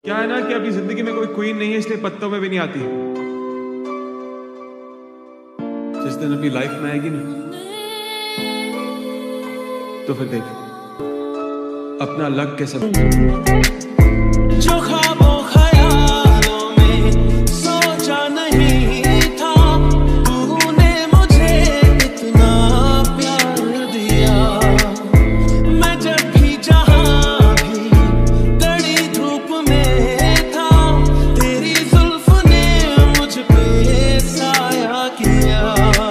क्या है ना कि अपनी जिंदगी में कोई क्वीन नहीं है, इसलिए पत्तों में भी नहीं आती। जिस दिन अपनी लाइफ में आएगी ना, तो फिर देख अपना लक कैसा। जो ख्वाबों ख्यालों में सोचा नहीं था, तूने मुझे इतना प्यार दिया। मैं जब भी जहां भी कड़ी धूप में था, तेरी जुल्फ ने मुझ पे साया किया।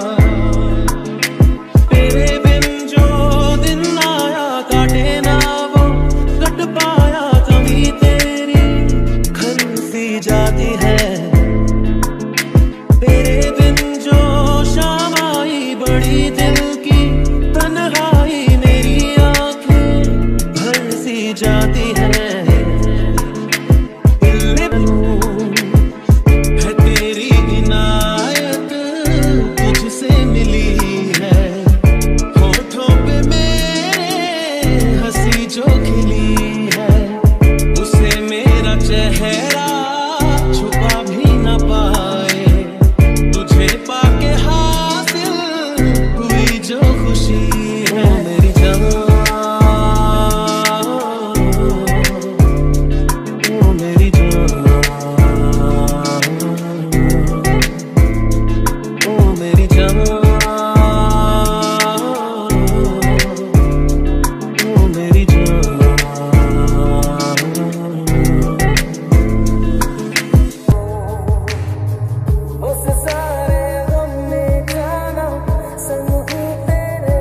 तेरे बिन जो दिन आया काटे ना वो कट पाया, कभी तेरी खल सी जाती है। तेरे बिन जो शाम आई बड़ी दिल की तन्हाई, मेरी आंखें भर सी जाती है। है तेरी इनायत तुझसे मिली है, होठों पे मेरे हंसी जो खिली है, उसे मेरा चेहरा छुपा भी न पाए। तुझे पाके हासिल हुई जो खुशी है, मेरी जान ओ मेरी जान ओ मेरी जान ओ मेरी जान। उस सारे गम में जाना संग हूँ तेरे,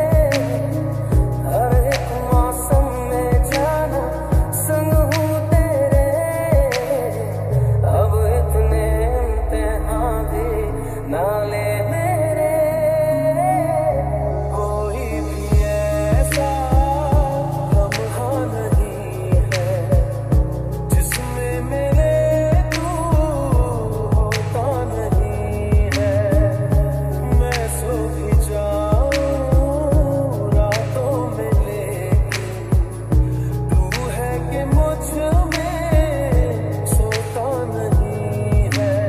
हर एक मौसम में जाना संग हूँ तेरे। अब इतने इम्तिहान भी ना ले मेरे, कोई भी ऐसा लम्हा नहीं है जिसमें मेरे तू होता नहीं है। मैं सो भी जाऊं रातों में, लेकिन तू है कि मुझ में सोता नहीं है।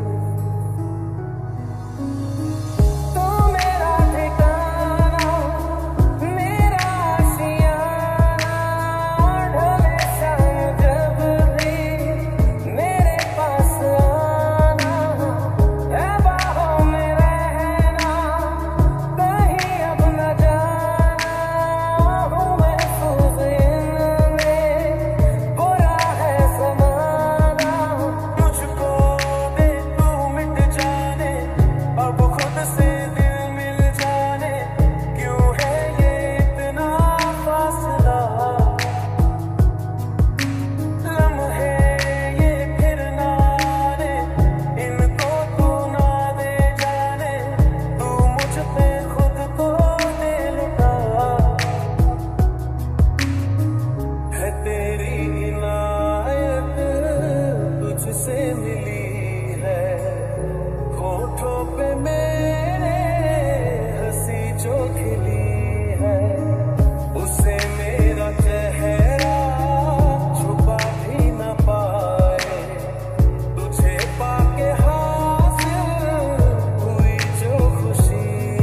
तो मेरा ठिकाना मेरा आशियाना, ढले शाम जब भी मेरे पास आना, है बाहों में रहना कहीं अब न जाना। हूँ महफूज इनमें बुरा है समाना, मुझको दे तू मिट जाने, अब खुद से दिल मिल जाने। क्यों है ये इतना फासला, लम्हे ये फिर ना आने, इनको तू ना दे जाने। तू मुझ पे खुद को दे लुटा, है तेरी इनायत तुझसे मिली है, होठों पे मेरे हंसी जो खिली है, उसे मेरा चेहरा छुपा भी न पाए। तुझे पाके हासिल हुई जो खुशी।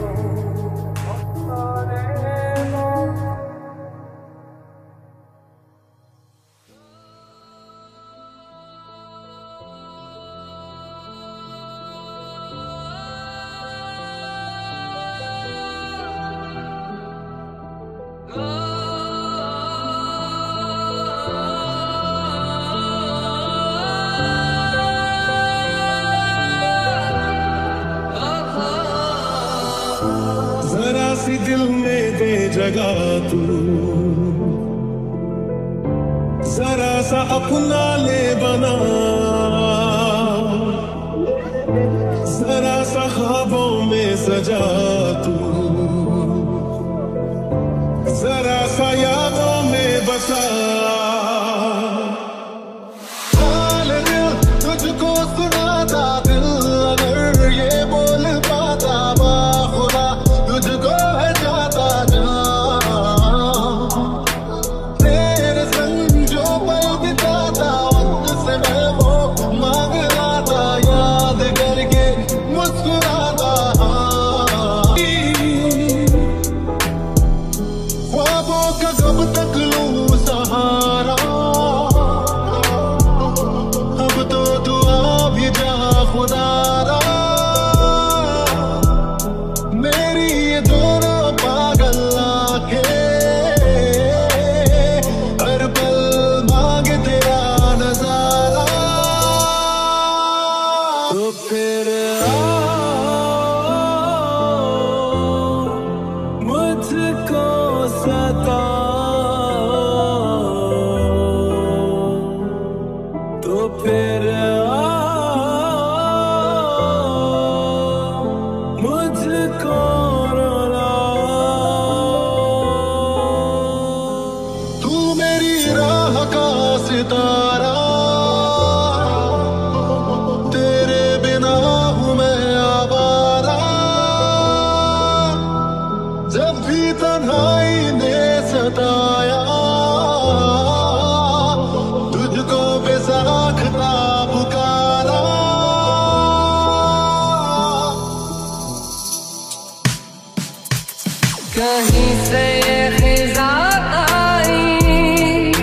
जरा सी दिल में दे जगह तू, जरा सा अपना ले बना, जरा सा ख्वाबों में सजा तू, जरा सा यादों में बसा। हाल दिल तुझको सुनाता, दिल अगर ये बोल पाता, बाखुदा तुझको है जाता जान। तेरे संग जो पल बिताता, फिर मुझको रुला। तू मेरी राह का सितारा, तेरे बिना हूँ मैं आवारा। जब भी तन्हाई ने सताया, तुझको बेसाख्ता पुकारा। कहीं से ये खिज़ा आई,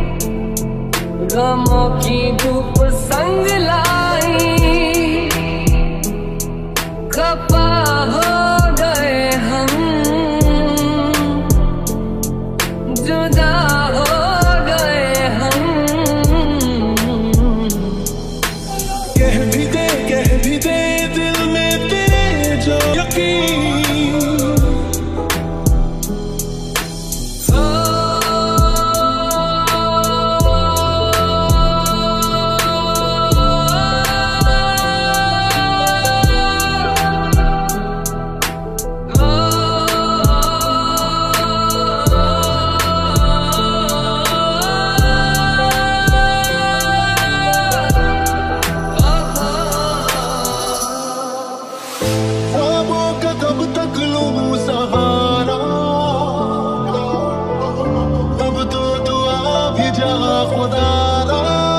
गमों की धूप संग लाई। खपा हो गए हम, जुदा हो गए हम। कह भी दे दिल में तेरे जो यकीन। ख्वाबों का कब तक लूं सहारा, अब तो तू आ भी जा खुदारा।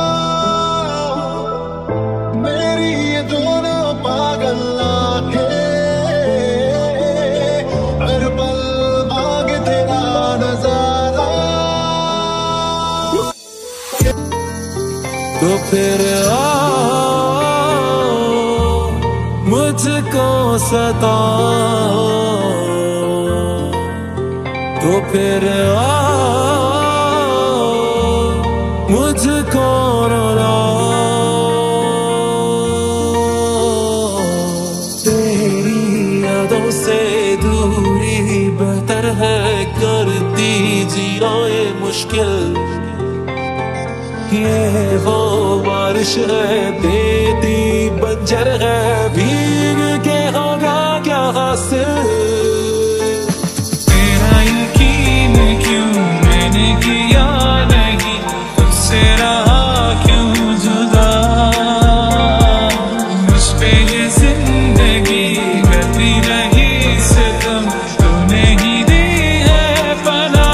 मेरी ये दोनों पागल आंखें हर पल मांगे तेरा नजारा। तो फिर मुझको सताओ, तो फिर मुझको रुलाओ। तेरी यादों से दूरी बेहतर है, करती जीना ये मुश्किल। ये वो बारिश है देती बंजर है, भीग के होगा क्या हासिल। तेरा यकीन क्यों मैंने किया नहीं, तुझसे रहा क्यों जुदा। मुझ पे ये जिंदगी करती रही सितम, तूने ही दी है पनाह।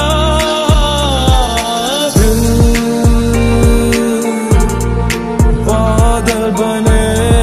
बादल बने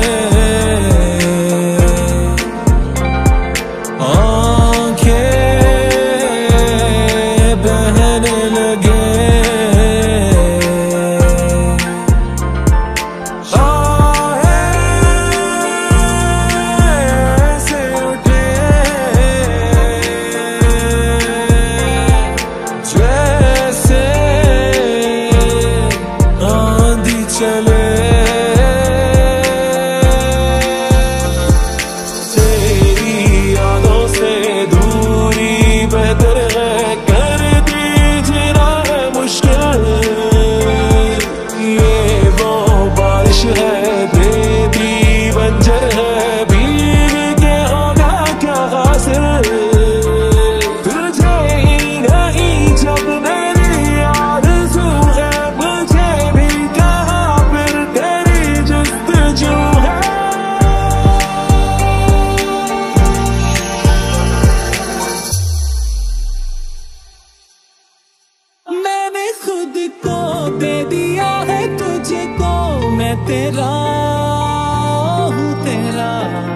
तेरा हूँ तेरा,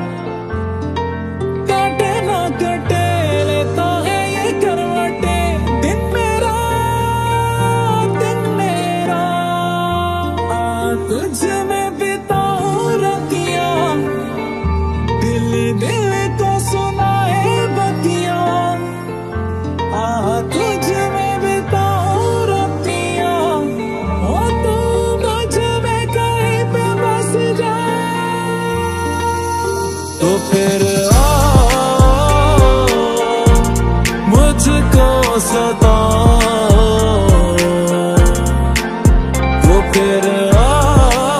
कटे ना कटे लेता है ये करवटे। दिन मेरा तुझ में बिताऊं रातियाँ, दिल दिल को सुनाए बतियाँ। तुझ में बिताऊं रातियाँ, हो तू मुझ में कहीं पे बस जा। तो फिर मुझको सताओ, तो फिर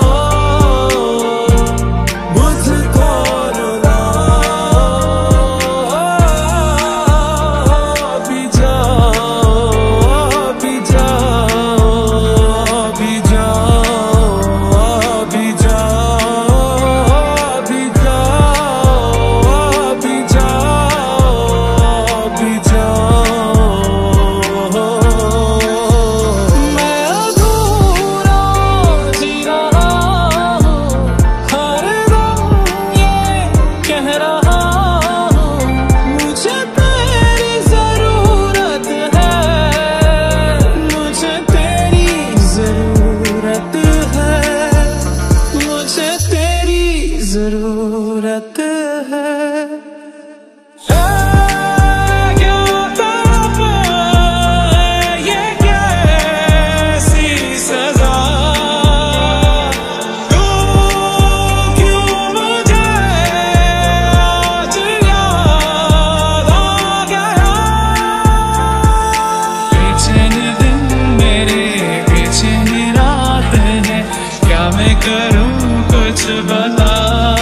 करूं कुछ बता,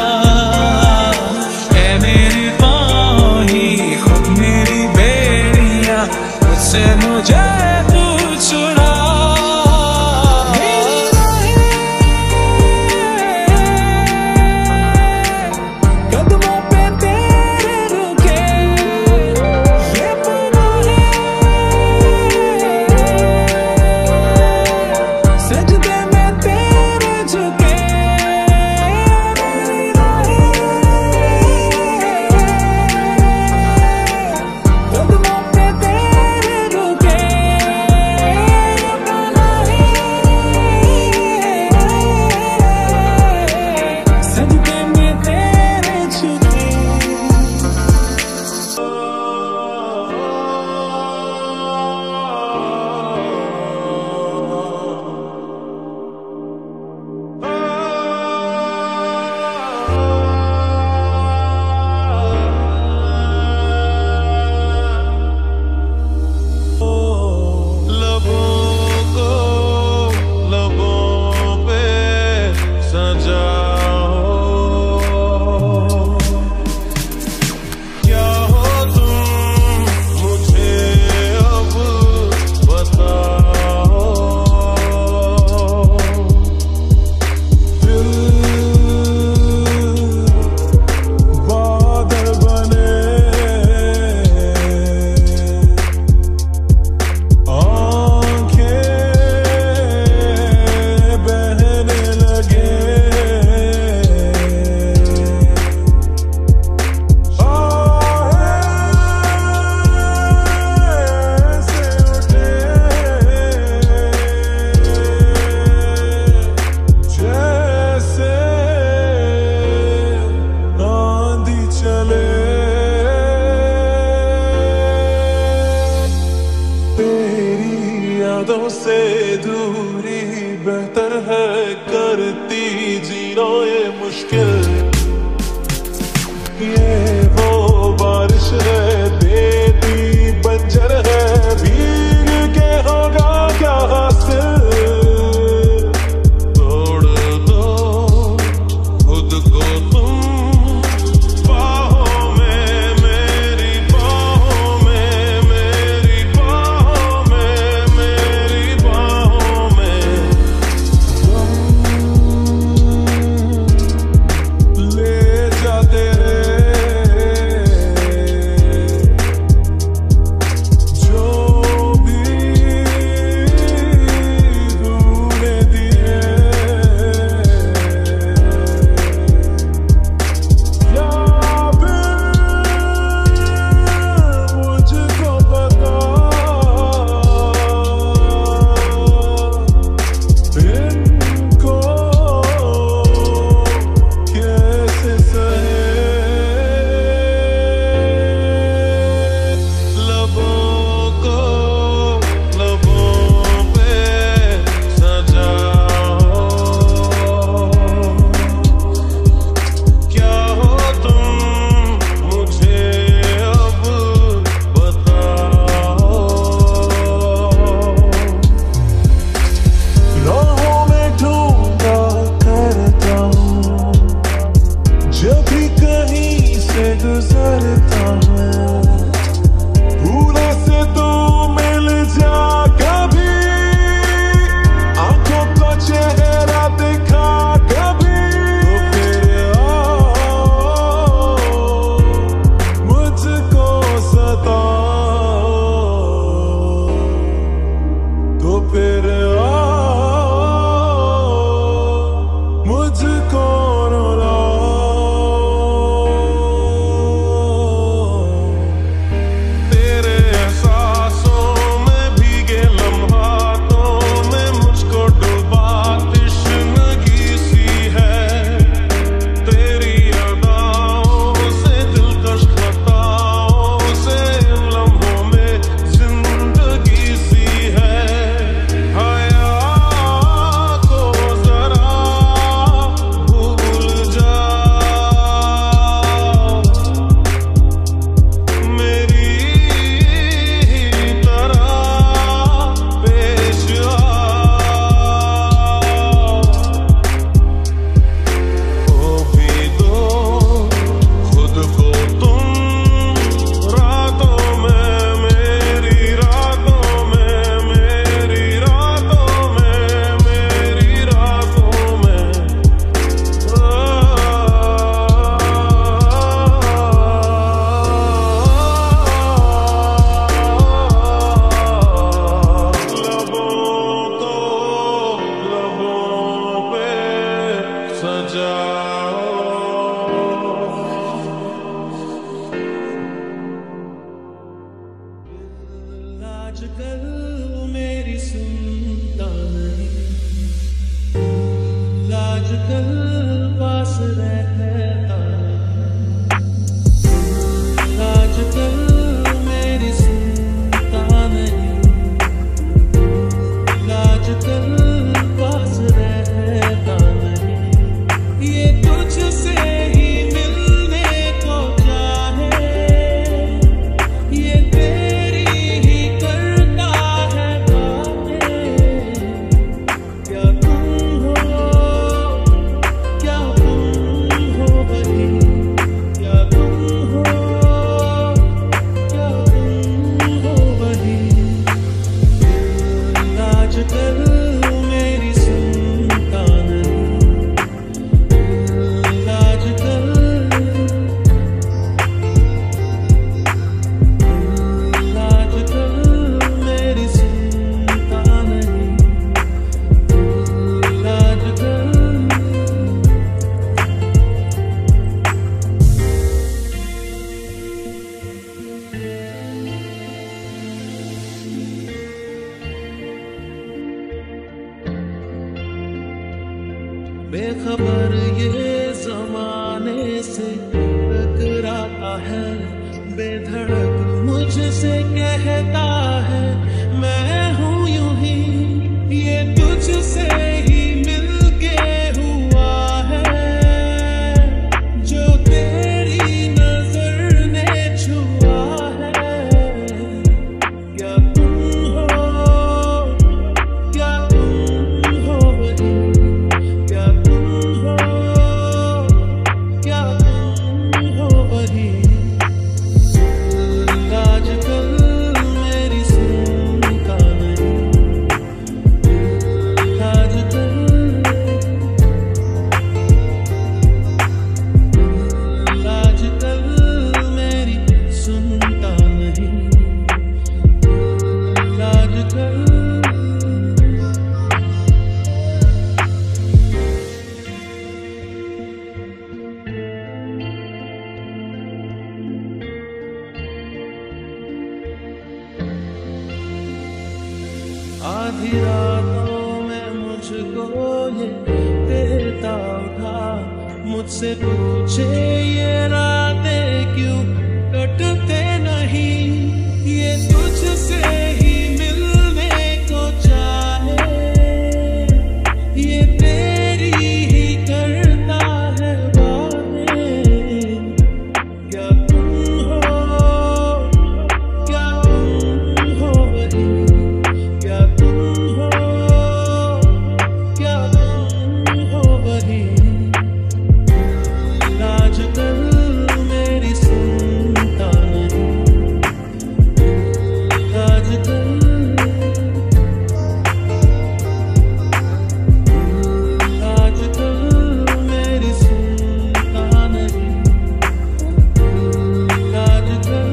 ऐ मेरी ख्वाही खुद मेरी बेड़िया, मुझसे मुझे तू छुड़ा। कदमों पे तेरे रुके ये पनाहे, सजदे में तेरे झुके मेरी राहें, कदमों पे तेरे रुके ये पनाहे, सजदे में तेरे झुके। लबों को लबों पे सजाओ, क्या हो तुम मुझे अब बताओ। दिल बादल बने, आंखें बहने लगे, आहें से उठे जैसे आंधी चले। तेरी यादों से दूरी बेहतर है, करती जीना ये मुश्किल। ये वो बारिश है देती बंजर है, भीग के होगा क्या हासिल। तोड़ दो खुद को तुम बाहों में, मेरी बाहों में, मेरी बाहों में, मेरी बाहों में। आजकल पास रहता आजकल मेरी सुनता नहीं आजकल पास रहता नहीं ये तुझसे ही मिलने को चाहे ये तेरी ही करता है बातें क्या तुम हो वही क्या तुम हो वही आजकल मेरी सुनता नहीं आजकल मेरी सुनता नहीं आजकल बेखबर ये जमाने से टकराता है बेधड़क मुझसे कहता है मैं हूँ यूं ही ये तुझसे ही मिलके हुआ है जो तेरी नजर ने छुआ है क्या तुम हो वही क्या तुम हो वही आजकल मेरी सुनता नहीं आजकल मेरी सुनता नहीं आजकल आधी रातों में मुझको ये देता उठा मुझसे पूछे ये रातें क्यों कटते नहीं ये तुझसे ही मिलने को चाहे ये तेरी ही करता है बातें क्या तुम हो वही क्या तुम हो वही आजकल मेरी सुनता नहीं आजकल मेरी सुनता नहीं आजकल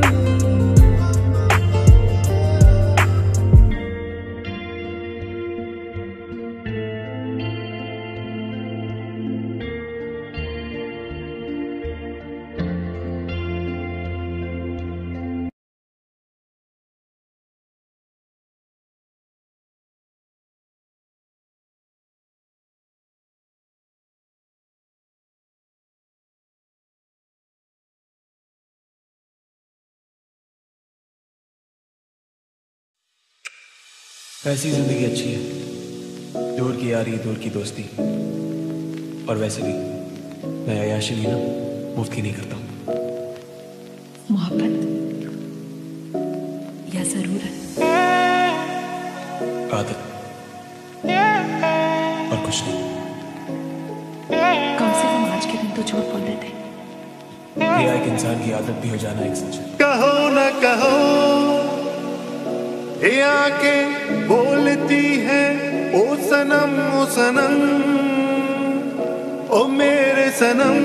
ऐसी जिंदगी अच्छी है, दूर की यारी दूर की दोस्ती, और वैसे भी मैं अय्याशी भी ना मुफ्त की नहीं करता हूँ। मोहब्बत या जरूरत आदत और कुछ नहीं। कम से कम आज के दिन तो झूठ बोल देते। ये एक इंसान की आदत भी हो जाना एक सच है। कहो न कहो ये आंखें बोलती है ओ सनम ओ मेरे सनम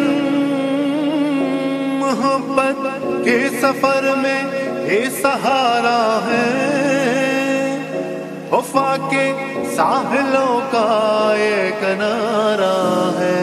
मोहब्बत के सफर में ये सहारा है वफा के साहिलों का ये किनारा है।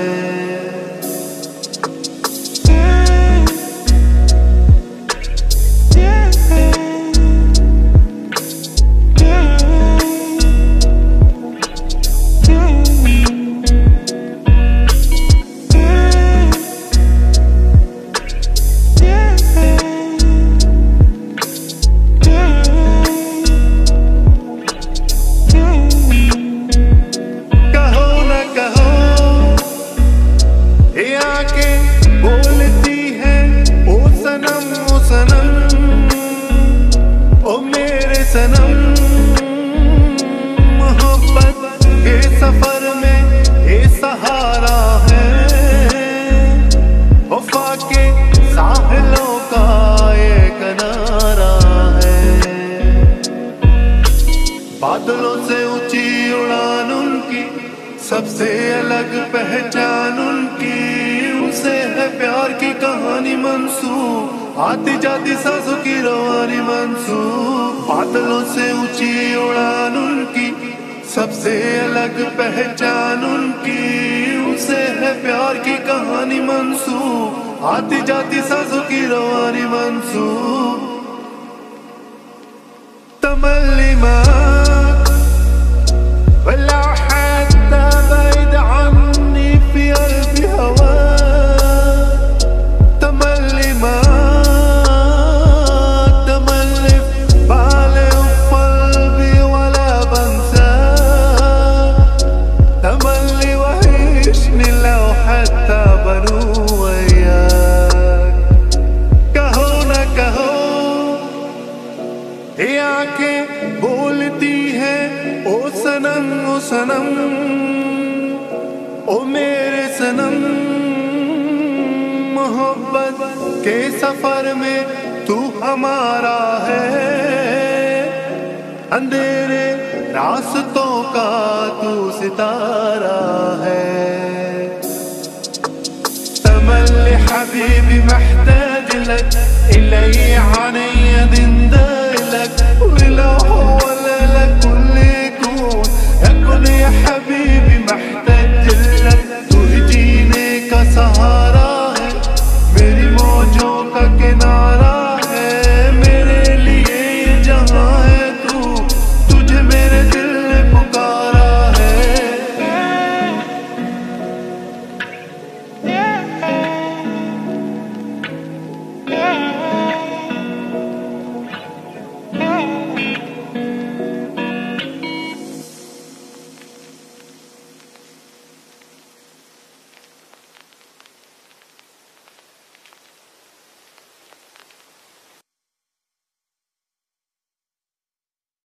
सबसे अलग पहचान उनकी, उनसे है प्यार की कहानी मंसूब, आती जाती सांसों की रवानी मंसूब, बादलों से ऊंची उड़ान उनकी, सबसे अलग पहचान उनकी, उनसे है प्यार की कहानी मंसूब, आती जाती सांसों की रवानी मंसूब। तमल्ली ولا حتى بعيد عني في قلبي هواك، تملي معاك، تملي في بالي وفي قلبي ولا بنساك، تملي وحشني لو حتى بنو وياك। कहो ना कहो ये आंखें बोलती है ओ सनम ओ सनम, ओ मेरे सनम, मोहब्बत के सफर में तू हमारा है, अंधेरे रास्तों का तू सितारा है। तमल्ली हबीबी محتاج لك إلي عني